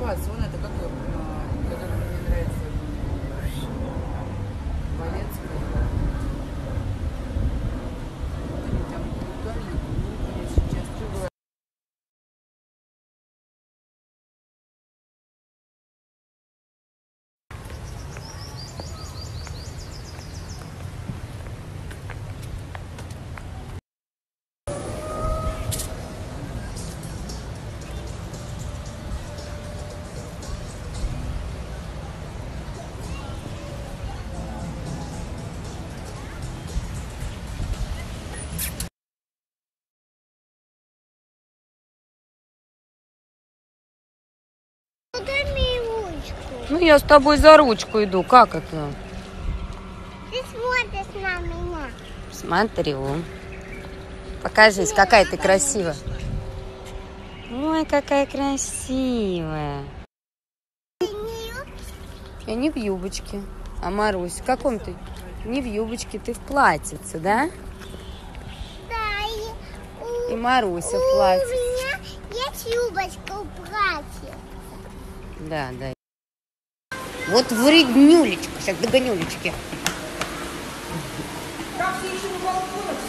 одеваться. Вон это какой, который мне нравится. Дворецкий. Они там купальник, ну, я сейчас говорю. Дай мне ручку. Ну, я с тобой за ручку иду. Как это? Ты смотришь на меня. Смотрю. Покажись, какая ты красивая. Ой, какая красивая. Я не в юбочке. А Марусь, в каком ты? Не в юбочке, ты в платьице, да? Да, И Маруся в у платье. меня есть юбочка в платье. Да, да. Вот вреднюлечка. Сейчас догонюлечки. Как ты еще на балконе